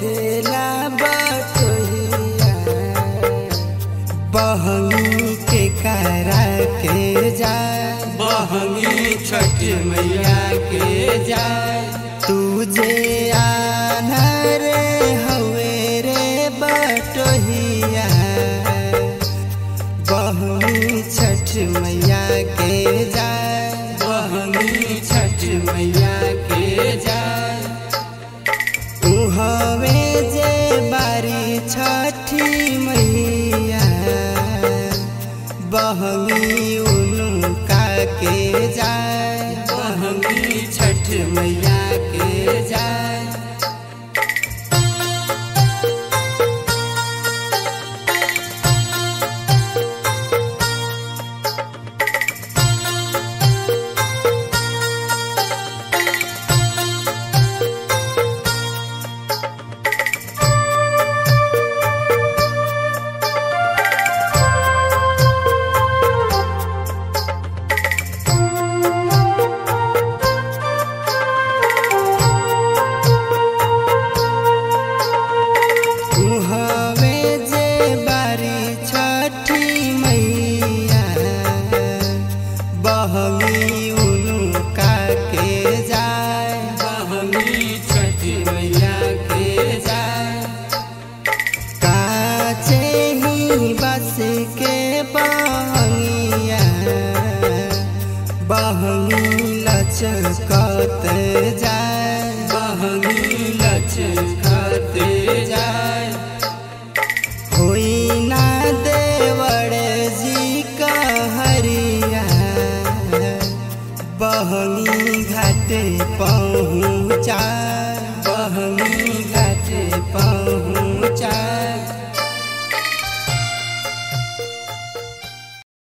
छेला बटोहिया बहंगी के करा के जाए, बहंगी छठ मैया के जाए। तुझे आना रे हवे रे बटोहिया बहंगी छठ मैया के जाए, बहंगी छठ मैया के जाए। हवे जे बारी छठी मैया बहंगी उनका के जाए, बहंगी छठ मैया के जाए। हवे जे बारी छठी मैया बहंगी उनका के जाए, बहंगी छठ मैया के जाए। काचे ही बस के बहंगिया बहंगी लचकत जाए, बहंगी लचकत जाए। होई ना देवड़ जी कहरिया बहंगी घाटे पहुँचा, बहंगी घाट पहुँचाए।